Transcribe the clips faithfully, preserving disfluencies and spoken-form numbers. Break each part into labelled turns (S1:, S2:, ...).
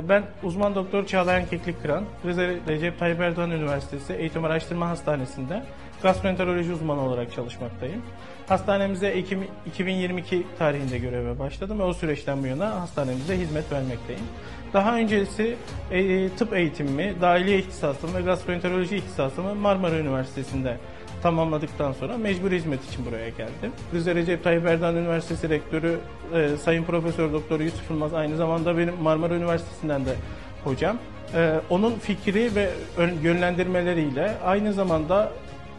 S1: Ben uzman doktor Çağlayan Keklik-Kıran, Rize Recep Tayyip Erdoğan Üniversitesi Eğitim Araştırma Hastanesi'nde gastroenteroloji uzmanı olarak çalışmaktayım. Hastanemize Ekim iki bin yirmi iki tarihinde göreve başladım ve o süreçten bu yana hastanemize hizmet vermekteyim. Daha öncesi e, tıp eğitimimi, dahiliye ihtisasımı ve gastroenteroloji ihtisasımı Marmara Üniversitesi'nde tamamladıktan sonra mecburi hizmet için buraya geldim. Rize Recep Tayyip Erdoğan Üniversitesi Rektörü e, Sayın Profesör Doktor Yusuf Yılmaz aynı zamanda benim Marmara Üniversitesi'nden de hocam. E, onun fikri ve yönlendirmeleriyle aynı zamanda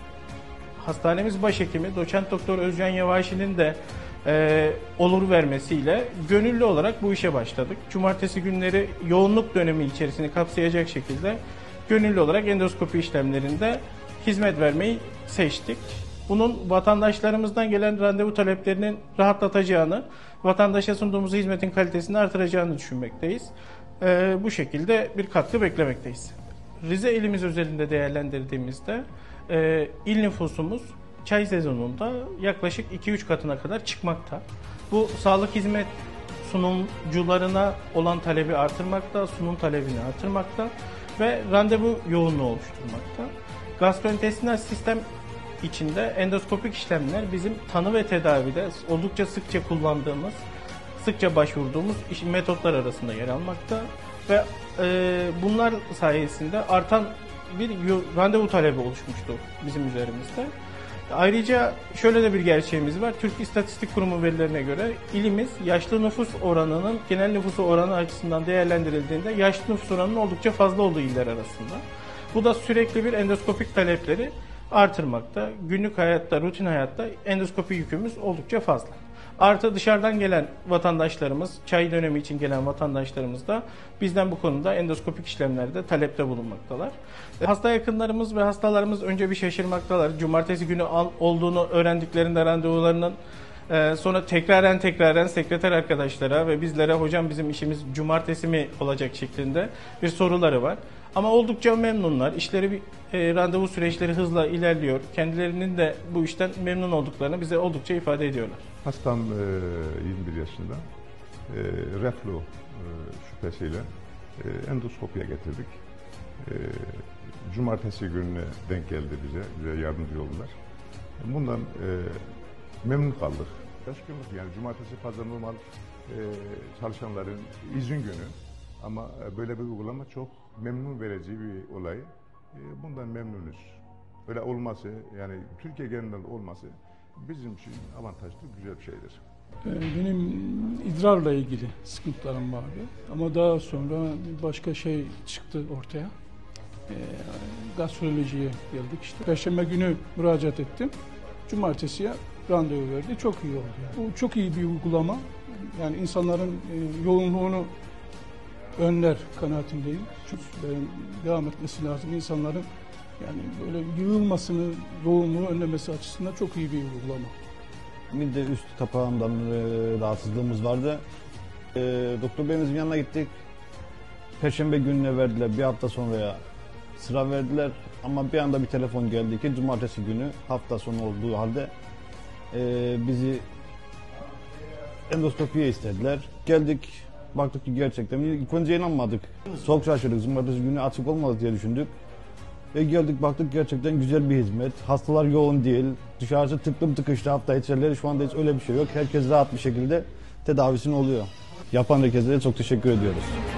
S1: hastanemiz başhekimi Doçent Doktor Özcan Yavaşi'nin de e, olur vermesiyle gönüllü olarak bu işe başladık. Cumartesi günleri yoğunluk dönemi içerisini kapsayacak şekilde gönüllü olarak endoskopi işlemlerinde hizmet vermeyi seçtik. Bunun vatandaşlarımızdan gelen randevu taleplerinin rahatlatacağını, vatandaşa sunduğumuz hizmetin kalitesini artıracağını düşünmekteyiz. Ee, bu şekilde bir katkı beklemekteyiz. Rize ilimiz özelinde değerlendirdiğimizde e, il nüfusumuz çay sezonunda yaklaşık iki üç katına kadar çıkmakta. Bu sağlık hizmet sunumcularına olan talebi artırmakta, sunum talebini artırmakta ve randevu yoğunluğu oluşturmakta. Gastrointestinal sistem içinde endoskopik işlemler bizim tanı ve tedavide oldukça sıkça kullandığımız, sıkça başvurduğumuz metotlar arasında yer almakta ve e, bunlar sayesinde artan bir randevu talebi oluşmuştu bizim üzerimizde. Ayrıca şöyle de bir gerçeğimiz var. Türk İstatistik Kurumu verilerine göre ilimiz yaşlı nüfus oranının genel nüfusu oranı açısından değerlendirildiğinde yaşlı nüfus oranının oldukça fazla olduğu iller arasında. Bu da sürekli bir endoskopik talepleri artırmakta. Günlük hayatta, rutin hayatta endoskopi yükümüz oldukça fazla. Artı dışarıdan gelen vatandaşlarımız, çay dönemi için gelen vatandaşlarımız da bizden bu konuda endoskopik işlemlerde talepte bulunmaktalar. Hasta yakınlarımız ve hastalarımız önce bir şaşırmaktalar. Cumartesi günü olduğunu öğrendiklerinde randevularının sonra tekraren tekraren sekreter arkadaşlara ve bizlere hocam bizim işimiz cumartesi mi olacak şeklinde bir soruları var. Ama oldukça memnunlar. İşleri bir e, randevu süreçleri hızla ilerliyor. Kendilerinin de bu işten memnun olduklarını bize oldukça ifade ediyorlar.
S2: Hastam e, yirmi bir yaşında. E, reflü e, şüphesiyle e, endoskopiye getirdik. E, cumartesi gününe denk geldi bize. Bize yardımcı oldular. Bundan e, memnun kaldık. Şaşkınlık yani cumartesi pazar normal e, çalışanların izin günü. Ama böyle bir uygulama çok memnun verici bir olay. Bundan memnunuz. Böyle olması, yani Türkiye genelinde olması bizim için avantajlı, güzel bir şeydir.
S3: Benim idrarla ilgili sıkıntılarım vardı. Ama daha sonra başka şey çıktı ortaya. E, gastrolojiye geldik işte. Perşembe günü müracaat ettim. Cumartesiye randevu verdi. Çok iyi oldu. Bu çok iyi bir uygulama. Yani insanların e, yoğunluğunu önler kanaatindeyim. Çünkü devam etmesi lazım. İnsanların yani böyle yığılmasını, yoğunluğu önlemesi açısından çok iyi bir uygulama.
S4: Bir de üst kapağımdan e, rahatsızlığımız vardı. E, doktor beyimizin yanına gittik. Perşembe gününe verdiler. Bir hafta sonraya sıra verdiler. Ama bir anda bir telefon geldi ki cumartesi günü hafta sonu olduğu halde e, bizi endoskopiye istediler. Geldik. Baktık ki gerçekten ilk önce inanmadık. Çok şaşırdık. Cumartesi günü açık olmadı diye düşündük. Ve geldik baktık gerçekten güzel bir hizmet. Hastalar yoğun değil. Dışarısı tıklım tıkıştı hafta içerileri. Şu anda hiç öyle bir şey yok. Herkes rahat bir şekilde tedavisini oluyor. Yapan herkese de çok teşekkür ediyoruz.